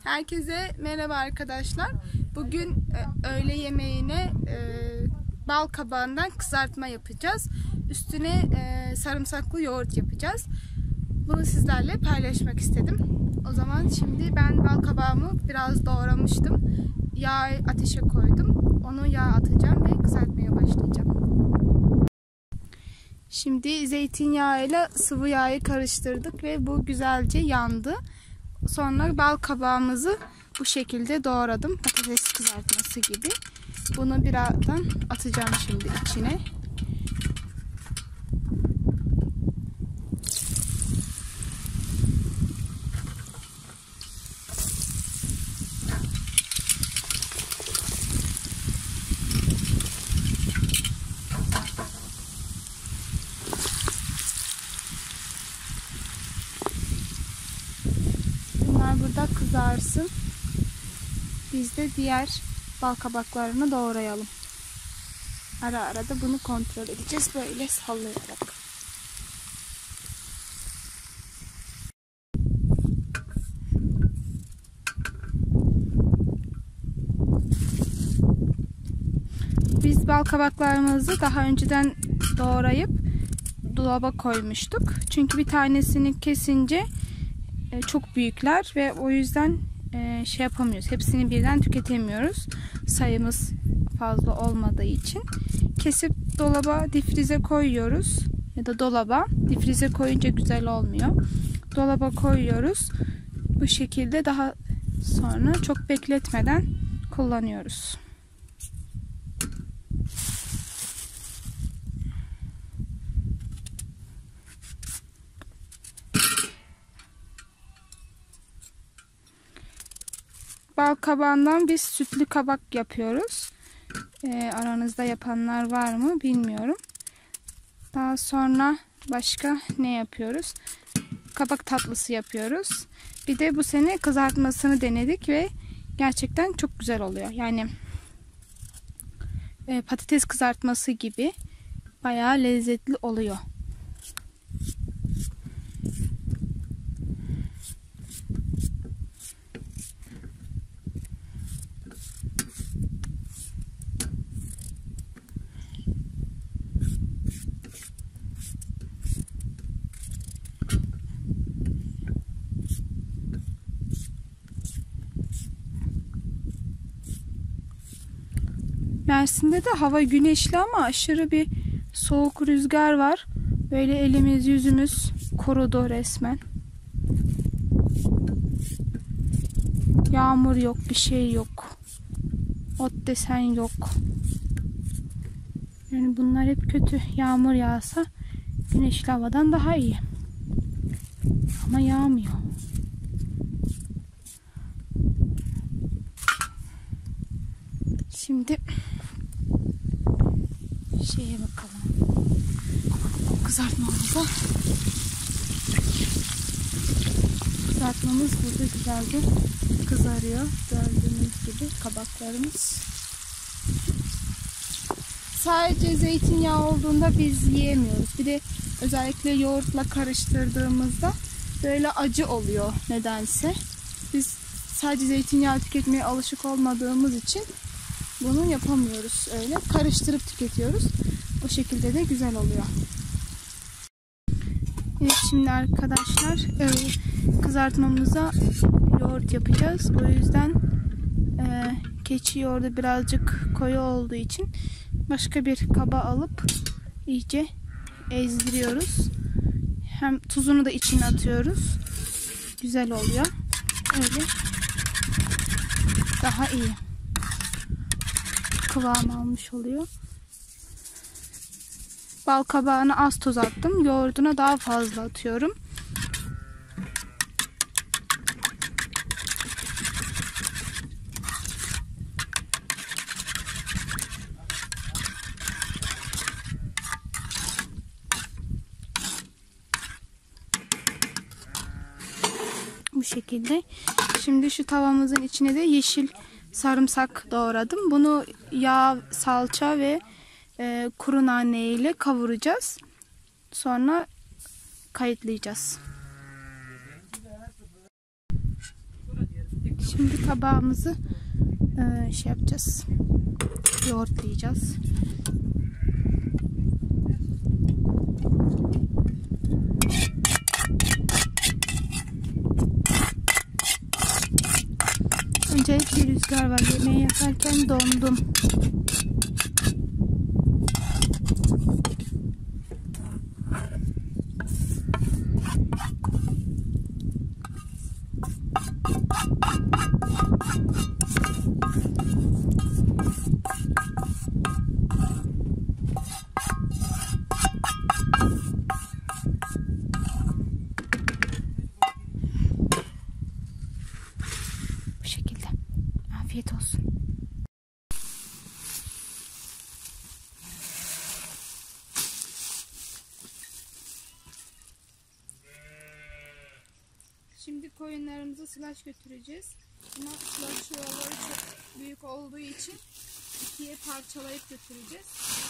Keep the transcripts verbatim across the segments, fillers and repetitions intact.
Herkese merhaba arkadaşlar. Bugün e, öğle yemeğine e, bal kabağından kızartma yapacağız. Üstüne e, sarımsaklı yoğurt yapacağız. Bunu sizlerle paylaşmak istedim. O zaman şimdi ben bal kabağımı biraz doğramıştım. Yağı ateşe koydum. Onu yağa atacağım ve kızartmaya başlayacağım. Şimdi zeytinyağıyla sıvı yağı karıştırdık ve bu güzelce yandı. Sonra bal kabağımızı bu şekilde doğradım. Patates kızartması gibi. Bunu birazdan atacağım şimdi içine. Bunlar burada kızarsın. Biz de diğer bal kabaklarını doğrayalım. Ara ara da bunu kontrol edeceğiz böyle sallayarak. Biz bal kabaklarımızı daha önceden doğrayıp dolaba koymuştuk. Çünkü bir tanesini kesince çok büyükler ve o yüzden şey yapamıyoruz. Hepsini birden tüketemiyoruz. Sayımız fazla olmadığı için. Kesip dolaba, difrize koyuyoruz. Ya da dolaba. Difrize koyunca güzel olmuyor. Dolaba koyuyoruz. Bu şekilde daha sonra çok bekletmeden kullanıyoruz. Bal kabağından biz sütlü kabak yapıyoruz. Ee, aranızda yapanlar var mı bilmiyorum. Daha sonra başka ne yapıyoruz? Kabak tatlısı yapıyoruz. Bir de bu sene kızartmasını denedik ve gerçekten çok güzel oluyor. Yani e, patates kızartması gibi bayağı lezzetli oluyor. Mersin'de de hava güneşli ama aşırı bir soğuk rüzgar var. Böyle elimiz yüzümüz kurudu resmen. Yağmur yok, bir şey yok. Ot desen yok. Yani bunlar hep kötü. Yağmur yağsa güneşli havadan daha iyi. Ama yağmıyor. Şimdi şeye bakalım. Kızartmamıza. Kızartmamız burada güzelce kızarıyor. Gördüğünüz gibi kabaklarımız. Sadece zeytinyağı olduğunda biz yiyemiyoruz. Bir de özellikle yoğurtla karıştırdığımızda böyle acı oluyor nedense. Biz sadece zeytinyağı tüketmeye alışık olmadığımız için bunu yapamıyoruz öyle. Karıştırıp tüketiyoruz. O şekilde de güzel oluyor. Evet, şimdi arkadaşlar kızartmamıza yoğurt yapacağız. O yüzden e, keçi yoğurdu birazcık koyu olduğu için başka bir kaba alıp iyice ezdiriyoruz. Hem tuzunu da içine atıyoruz. Güzel oluyor. Öyle daha iyi kıvam almış oluyor. Bal kabağına az tuz attım. Yoğurduna daha fazla atıyorum. Bu şekilde. Şimdi şu tavamızın içine de yeşil sarımsak doğradım. Bunu yağ, salça ve e, kuru nane ile kavuracağız. Sonra kayıtlayacağız. Şimdi tabağımızı e, şey yapacağız. Yoğurtlayacağız. Öncelikle rüzgar var. Yemeği yaparken dondum. Bu şekilde. Afiyet olsun. Şimdi koyunlarımızı slash götüreceğiz. Ama slash yuvaları çok büyük olduğu için ikiye parçalayıp götüreceğiz.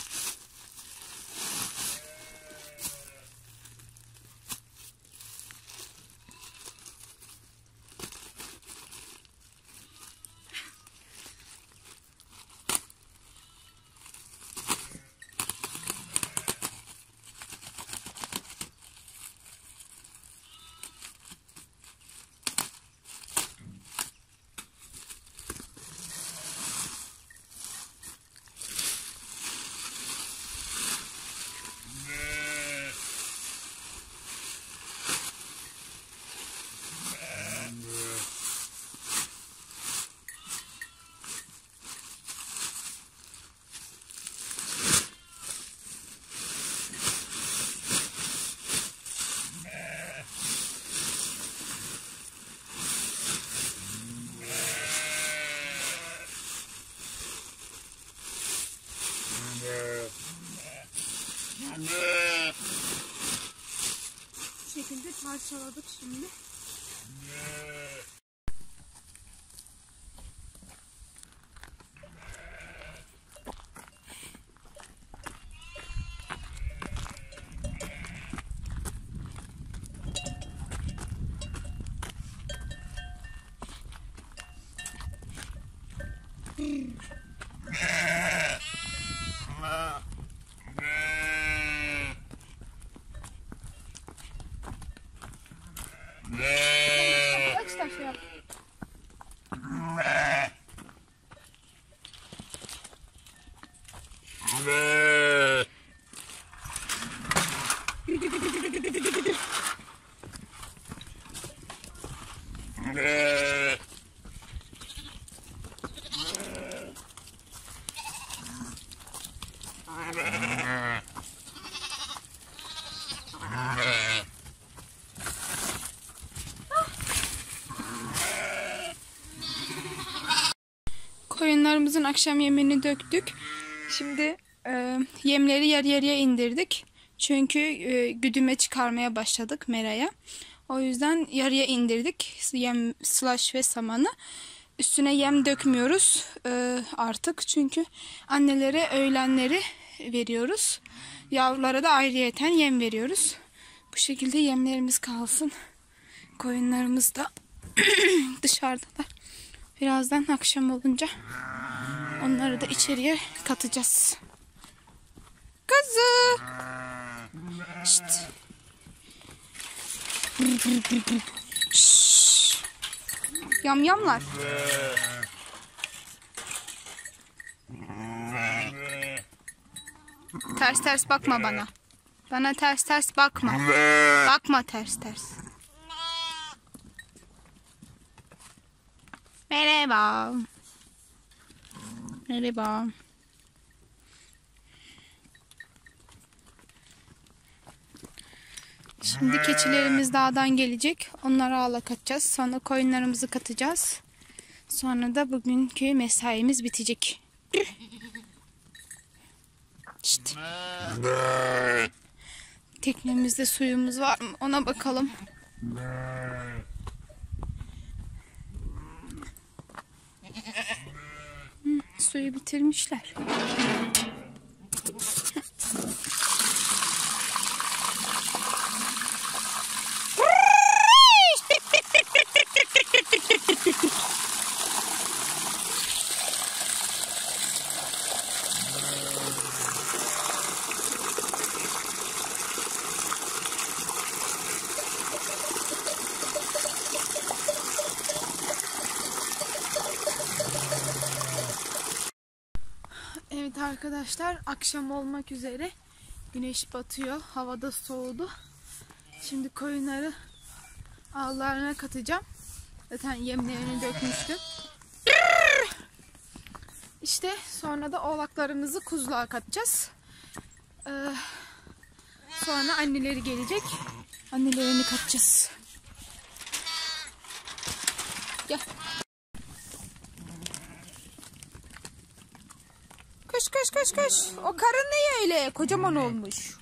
Bu şekilde parçaladık şimdi. Aç da şey yap. Koyunlarımızın akşam yemini döktük. Şimdi e, yemleri yarı yarıya indirdik. Çünkü e, güdüme çıkarmaya başladık meraya. O yüzden yarıya indirdik yem, slash ve samanı. Üstüne yem dökmüyoruz e, artık. Çünkü annelere öğlenleri veriyoruz. Yavrulara da ayrıyeten yem veriyoruz. Bu şekilde yemlerimiz kalsın. Koyunlarımız da dışarıdalar. Birazdan akşam olunca onları da içeriye katacağız. Kızı. Şşt. Şşş. Yamyamlar. Ters ters bakma bana. Bana ters ters bakma. Bakma ters ters. Merhaba. Merhaba. Şimdi keçilerimiz dağdan gelecek. Onları ağla katacağız. Sonra koyunlarımızı katacağız. Sonra da bugünkü mesaimiz bitecek. İşte. Teknemizde suyumuz var mı? Ona bakalım. Hı, suyu bitirmişler. Evet arkadaşlar, akşam olmak üzere. Güneş batıyor. Havada soğudu. Şimdi koyunları ağlarına katacağım. Zaten yemlerini dökmüştüm. İşte sonra da oğlaklarımızı kuzuluğa katacağız. Ee, sonra anneleri gelecek. Annelerini katacağız. Gel. Koş koş koş koş. O karın ne öyle? Kocaman olmuş.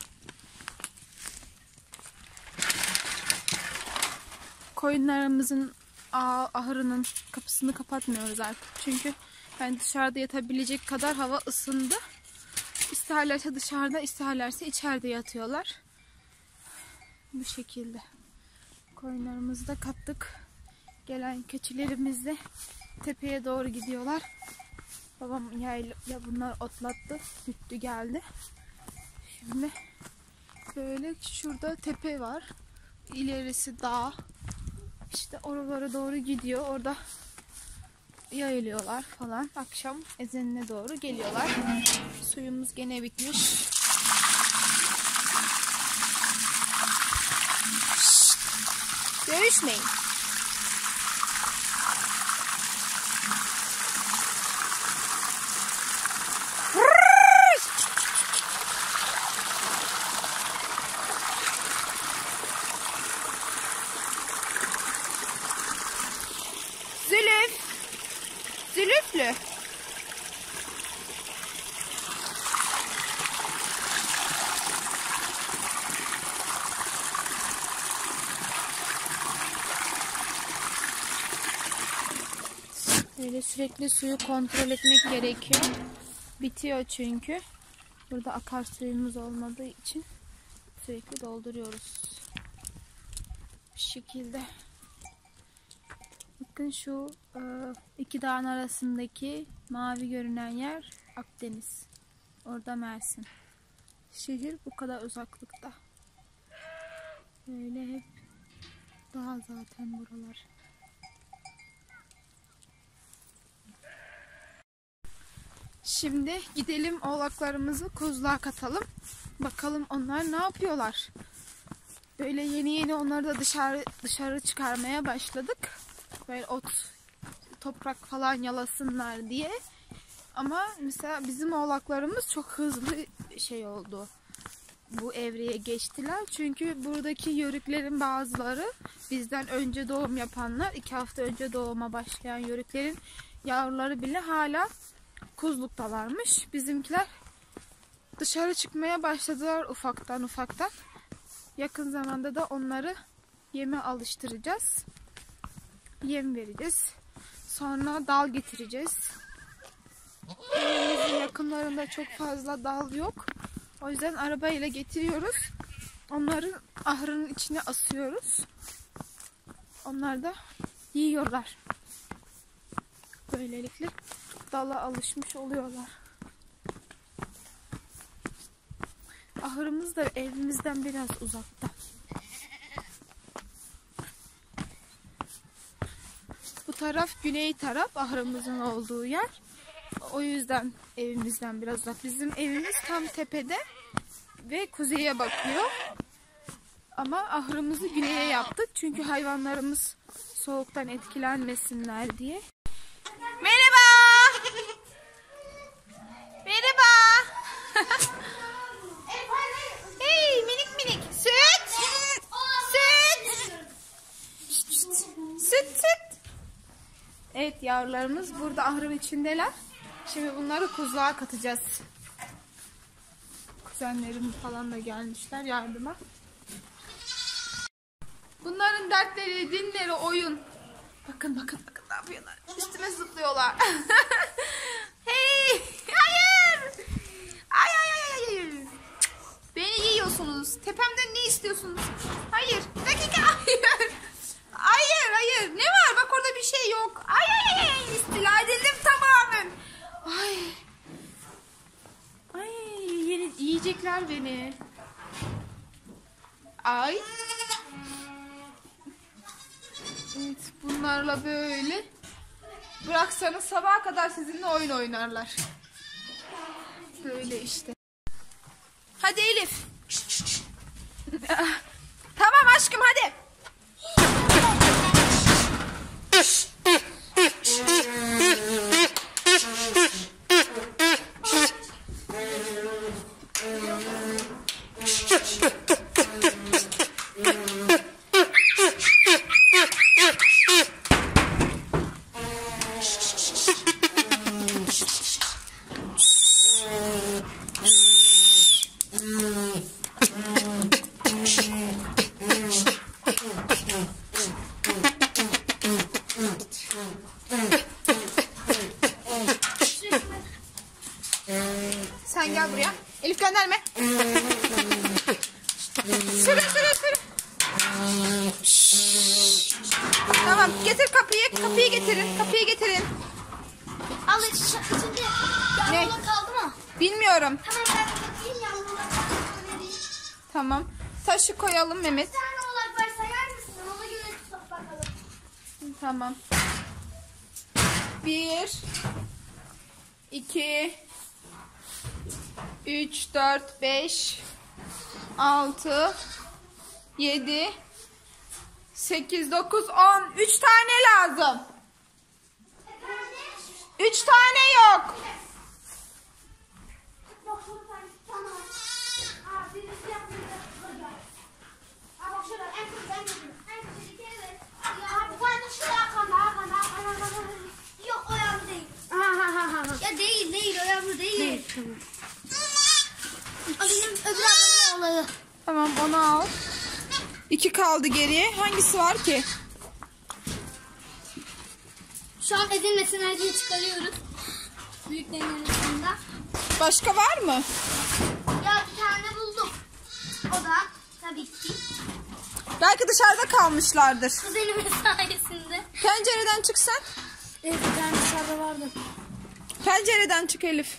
Koyunlarımızın ahırının kapısını kapatmıyoruz artık. Çünkü ben dışarıda yatabilecek kadar hava ısındı. İsterlerse dışarıda, isterlerse içeride yatıyorlar. Bu şekilde. Koyunlarımızı da kattık. Gelen keçilerimiz de tepeye doğru gidiyorlar. Babam yayla bunlar otlattı. Süttü geldi. Şimdi böyle şurada tepe var. İlerisi dağ. İşte oralara doğru gidiyor. Orada yayılıyorlar falan. Akşam ezanına doğru geliyorlar. Suyumuz gene bitmiş. Şşt! Görüşmeyin. Zülüf. Zülüflü. Böyle sürekli suyu kontrol etmek gerekiyor. Bitiyor çünkü. Burada akarsuyumuz olmadığı için sürekli dolduruyoruz. Bu şekilde. Bakın şu iki dağın arasındaki mavi görünen yer Akdeniz. Orada Mersin. Şehir bu kadar uzaklıkta. Böyle hep dağ zaten buralar. Şimdi gidelim oğlaklarımızı kuzuluğa katalım. Bakalım onlar ne yapıyorlar. Böyle yeni yeni onları da dışarı dışarı çıkarmaya başladık. Böyle ot, toprak falan yalasınlar diye. Ama mesela bizim oğlaklarımız çok hızlı şey oldu. Bu evreye geçtiler. Çünkü buradaki yörüklerin bazıları bizden önce doğum yapanlar, iki hafta önce doğuma başlayan yörüklerin yavruları bile hala kuzluktalarmış. Bizimkiler dışarı çıkmaya başladılar ufaktan ufaktan. Yakın zamanda da onları yeme alıştıracağız. Yem vereceğiz. Sonra dal getireceğiz. Evimizin yakınlarında çok fazla dal yok. O yüzden arabayla getiriyoruz. Onları ahırın içine asıyoruz. Onlar da yiyorlar. Böylelikle dala alışmış oluyorlar. Ahırımız da evimizden biraz uzakta. Bu taraf güney taraf, ahırımızın olduğu yer. O yüzden evimizden biraz uzak. Bizim evimiz tam tepede ve kuzeye bakıyor. Ama ahırımızı güneye yaptık. Çünkü hayvanlarımız soğuktan etkilenmesinler diye. Merhaba. Merhaba. Hey minik minik. Süt. Süt. Süt süt. Evet yavrularımız burada ahırın içindeler. Şimdi bunları kuzuluğa katacağız. Kuzenlerim falan da gelmişler yardıma. Bunların dertleri, dinleri oyun. Bakın bakın bakın ne yapıyorlar. Üstüme zıplıyorlar. Hey! Hayır! Ay ay ay ay. Beni yiyorsunuz. Tepemden ne istiyorsunuz? Hayır. Bir dakika. Hayır. Hayır hayır. Ne var? Bak orada bir şey yok. Ay ay ay. İstila edildim tamamen. Ay. Ay yeni, yiyecekler beni. Ay. Evet, bunlarla böyle bıraksanız sabaha kadar sizinle oyun oynarlar. Öyle işte. Hadi Elif. Tamam aşkım hadi. Sen gel buraya. Elif gönderme. Sürün sürün sürün. Tamam getir kapıyı. Kapıyı getirin. Kapıyı getirin. Al içinde Ne? yağmurlar kaldı mı? Bilmiyorum. Hemen ben bakayım yağmurlar kaldı mı? Tamam. Taşı koyalım Mehmet. Bir tane oğlak var sayar mısın? Ona göre tut bakalım. Tamam. Bir. iki. Üç, dört, beş. Altı. Yedi. Sekiz, dokuz, on. Üç tane lazım. Üç tane yok. Bak şurada tane tane var. Aa, birisi yapmıyor. Aa, bak şurada en kötü en kötü. En kötü iki evet. Ya bir tane şurada arkanda arkanda arkanda arkanda. Yok o yavru değil. Ya değil değil o yavru değil. Değil tamam. Benim öbür ablamın oğlu. Tamam onu al. İki kaldı geriye. Hangisi var ki? Şu an edilmesinler diye çıkarıyoruz. Büyüklerin arasında. Başka var mı? Ya bir tane buldum. O da tabii ki Belki dışarıda kalmışlardır. kuzenimin sayesinde. Pencereden çık sen. Evet bir tane dışarıda vardı. Pencereden çık Elif.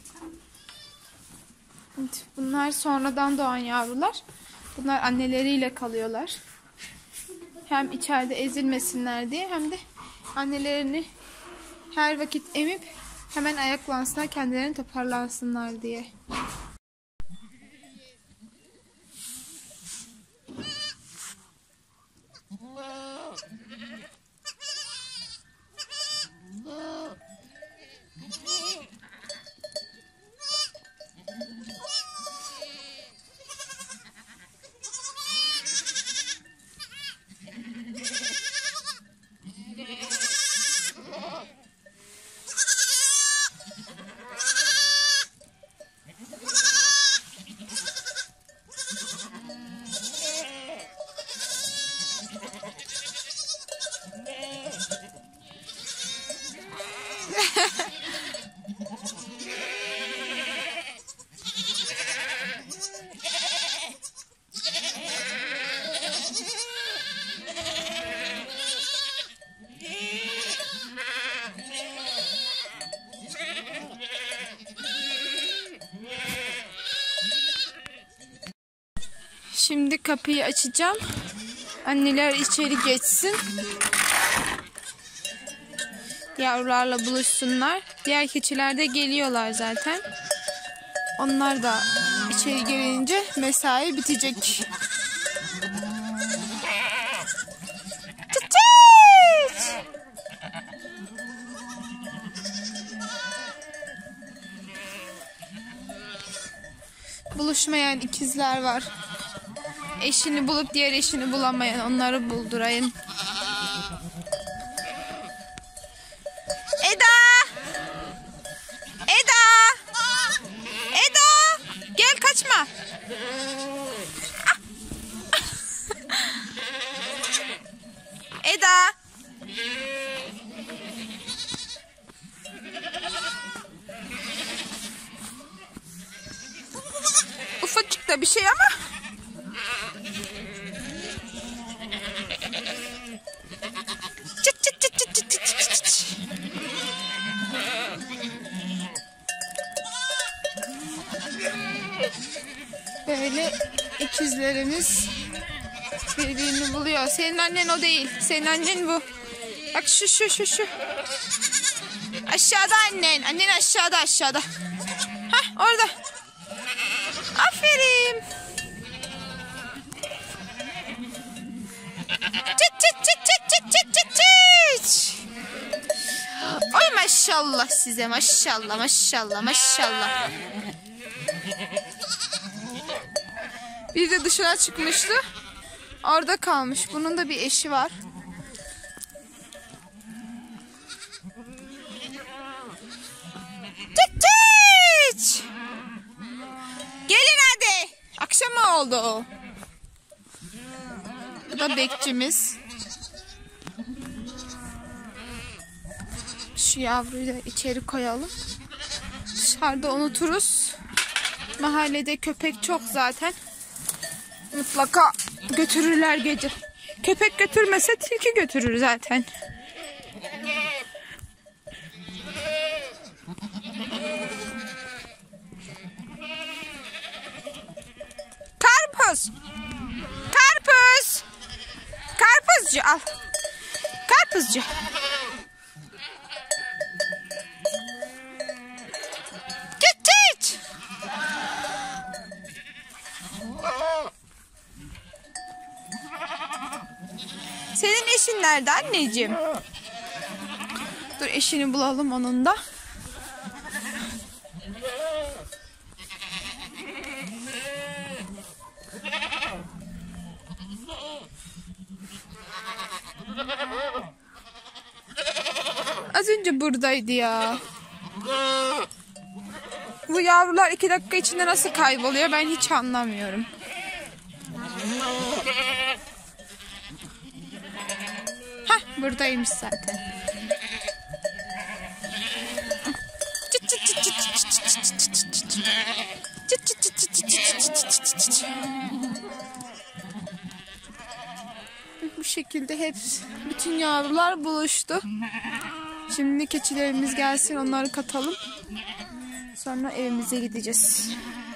Evet, bunlar sonradan doğan yavrular. Bunlar anneleriyle kalıyorlar. Hem içeride ezilmesinler diye hem de annelerini her vakit emip hemen ayaklansınlar, kendilerini toparlansınlar diye. Şimdi kapıyı açacağım. Anneler içeri geçsin. Yavrularla buluşsunlar. Diğer keçiler de geliyorlar zaten. Onlar da içeri gelince mesai bitecek. Çıt çıt! Buluşmayan ikizler var. Eşini bulup diğer eşini bulamayan onları buldurayım. Eda! Eda! Eda! Gel kaçma. Ah! Eda! Ufacık da bir şey ama. Çıt çıt çıt çıt çıt çıt çıt çıt. Böyle ikizlerimiz birbirini buluyor. Senin annen o değil. Senin annen bu. Bak şu şu şu şu. Aşağıda annen. Annen aşağıda aşağıda. Hah. Orada. Aferin. Çıt çıt çıt çıt çıt çıt çıt çıt. Oy maşallah size, maşallah maşallah maşallah. Bir de dışarı çıkmıştı. Orada kalmış. Bunun da bir eşi var. Çıt çıt. Gelin hadi. Akşam oldu. Bu da bekçimiz. Şu yavruyu da içeri koyalım. Dışarıda unuturuz. Mahallede köpek çok zaten. Mutlaka götürürler gece. Köpek götürmese tilki götürür zaten. Karpuz. Karpuz. Karpuzcu al. Karpuzcu. Git git. Senin eşin nerede anneciğim? Dur eşini bulalım onun da. Az önce buradaydı ya. Bu yavrular iki dakika içinde nasıl kayboluyor ben hiç anlamıyorum. Hah buradaymış zaten. Çıt çıt çıt çıt çıt çıt çıt çıt çıt çıt. Çıt çıt çıt çıt çıt çıt çıt çıt çıt. Bu şekilde hep bütün yavrular buluştu. Şimdi keçilerimiz gelsin onları katalım. Sonra evimize gideceğiz.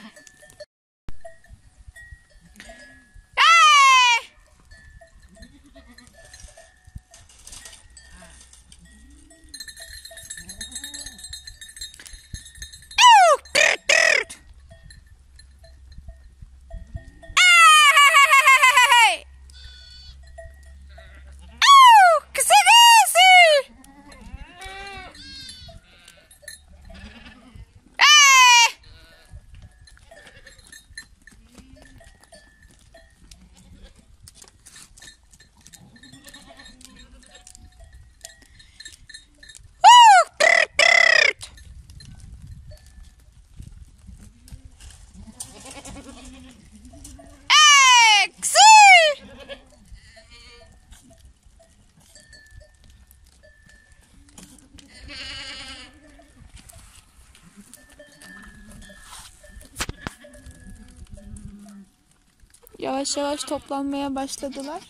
Yavaş yavaş toplanmaya başladılar.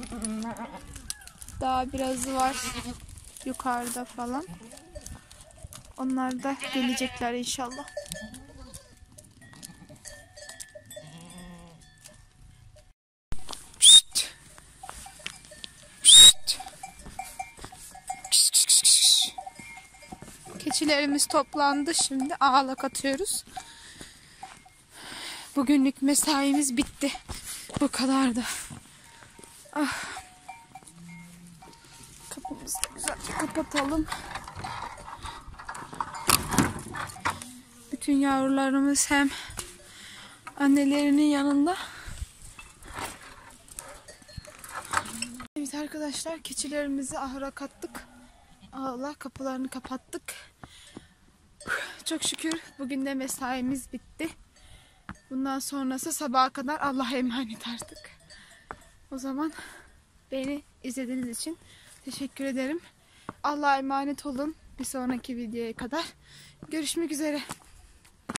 Daha birazı var yukarıda falan. Onlar da gelecekler inşallah. Pişt. Pişt. Keçilerimiz toplandı, şimdi ağlak atıyoruz. Bugünlük mesaimiz bitti. Bu kadar da. Ah. Kapımızı güzelce kapatalım. Bütün yavrularımız hem annelerinin yanında. Evet arkadaşlar, keçilerimizi ahıra kattık. Allah, kapılarını kapattık. Çok şükür bugün de mesaimiz bitti. Bundan sonrası sabaha kadar Allah'a emanet artık. O zaman beni izlediğiniz için teşekkür ederim. Allah'a emanet olun. Bir sonraki videoya kadar görüşmek üzere.